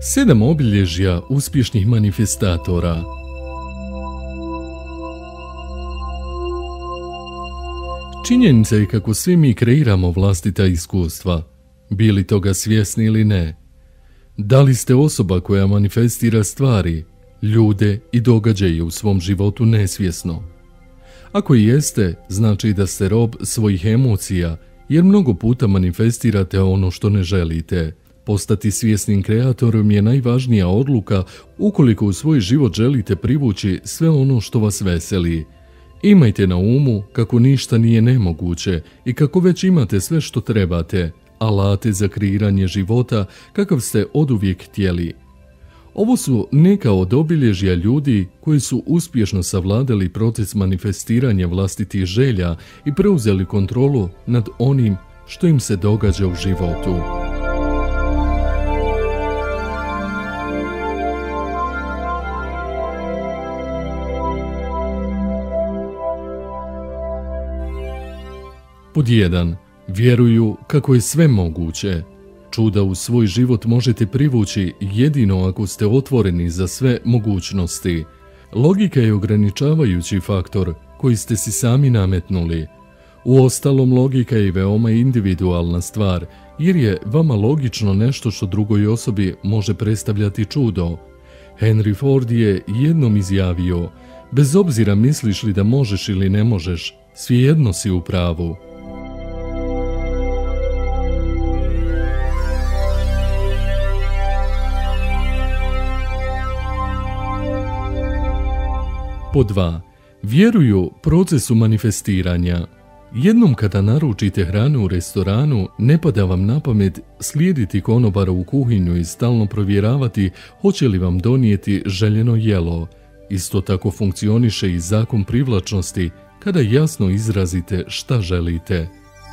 7 obilježja uspješnih manifestatora. Činjenica je kako svi mi kreiramo vlastita iskustva, bili toga svjesni ili ne. Da li ste osoba koja manifestira stvari, ljude i događaje u svom životu nesvjesno? Ako i jeste, znači da ste rob svojih emocija, jer mnogo puta manifestirate ono što ne želite. Postati svjesnim kreatorom je najvažnija odluka ukoliko u svoj život želite privući sve ono što vas veseli. Imajte na umu kako ništa nije nemoguće i kako već imate sve što trebate, alate za kreiranje života kakav ste oduvijek htjeli. Ovo su neka od obilježja ljudi koji su uspješno savladali proces manifestiranja vlastitih želja i preuzeli kontrolu nad onim što im se događa u životu. Pod 1. Vjeruju kako je sve moguće. Čuda u svoj život možete privući jedino ako ste otvoreni za sve mogućnosti. Logika je ograničavajući faktor koji ste si sami nametnuli. Uostalom, logika je veoma individualna stvar, jer je vama logično nešto što drugoj osobi može predstavljati čudo. Henry Ford je jednom izjavio: bez obzira misliš li da možeš ili ne možeš, svejedno si u pravu. Pod 2. Vjeruju procesu manifestiranja. Jednom kada naručite hranu u restoranu, ne pada vam na pamet slijediti konobara u kuhinju i stalno provjeravati hoće li vam donijeti željeno jelo. Isto tako funkcioniše i zakon privlačnosti kada jasno izrazite šta želite.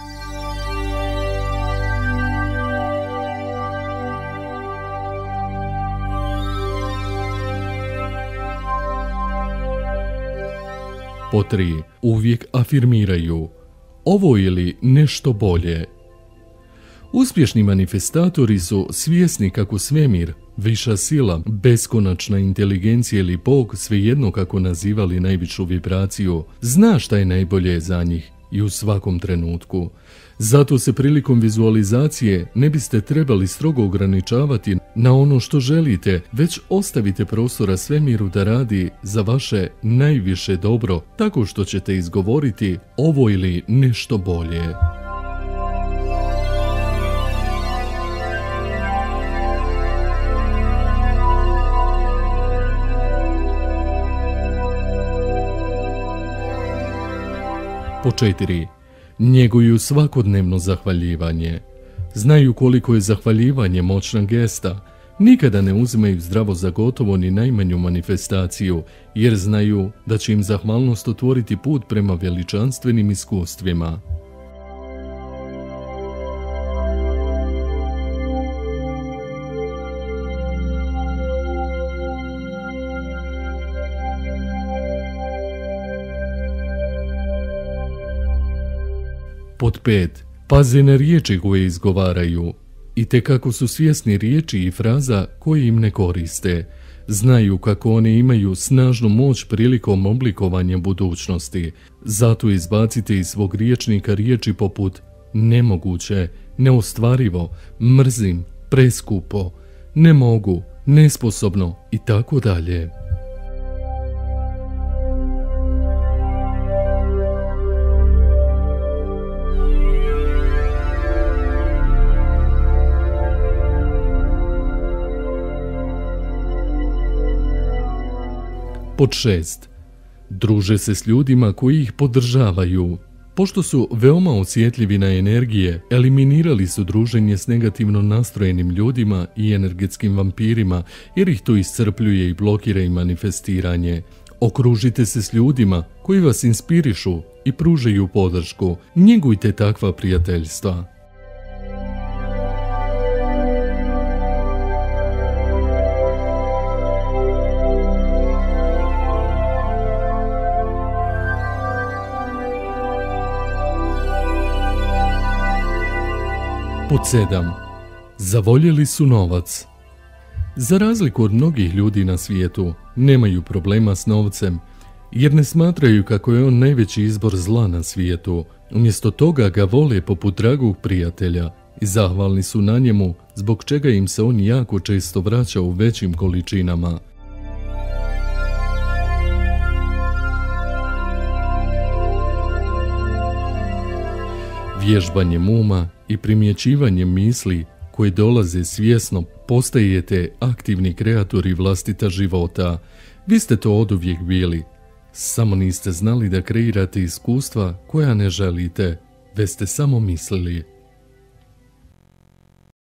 Po 3. Uvijek afirmiraju: ovo ili nešto bolje. Uspješni manifestatori su svjesni kako svemir, viša sila, beskonačna inteligencija ili Bog, svejedno kako nazivali najvišu vibraciju, zna šta je najbolje za njih i u svakom trenutku. Zato se prilikom vizualizacije ne biste trebali strogo ograničavati na ono što želite, već ostavite prostora svemiru da radi za vaše najviše dobro, tako što ćete izgovoriti ovo ili nešto bolje. Po 4. Njeguju svakodnevno zahvaljivanje. Znaju koliko je zahvaljivanje moćna gesta. Nikada ne uzimaju zdravo za gotovo ni najmanju manifestaciju, jer znaju da će im zahvalnost otvoriti put prema veličanstvenim iskustvima. Pod 5. Paze na riječi koje izgovaraju. Itekako su svjesni riječi i fraza koje im ne koriste. Znaju kako one imaju snažnu moć prilikom oblikovanja budućnosti. Zato izbacite iz svog rječnika riječi poput nemoguće, neostvarivo, mrzim, preskupo, ne mogu, nesposobno i tako dalje. Pod 6. Druže se s ljudima koji ih podržavaju. Pošto su veoma osjetljivi na energije, eliminirali su druženje s negativno nastrojenim ljudima i energetskim vampirima, jer ih to iscrpljuje i blokira i manifestiranje. Okružite se s ljudima koji vas inspirišu i pružaju podršku. Njegujte takva prijateljstva. Pod 7. Zavoljeli su novac. Za razliku od mnogih ljudi na svijetu, nemaju problema s novcem, jer ne smatraju kako je on najveći izbor zla na svijetu. Umjesto toga ga vole poput dragog prijatelja i zahvalni su na njemu, zbog čega im se on jako često vraća u većim količinama. Vježbanjem uma i primjećivanjem misli koje dolaze svjesno, postajete aktivni kreatori vlastita života. Vi ste to oduvijek bili, samo niste znali da kreirate iskustva koja ne želite, već ste samo mislili.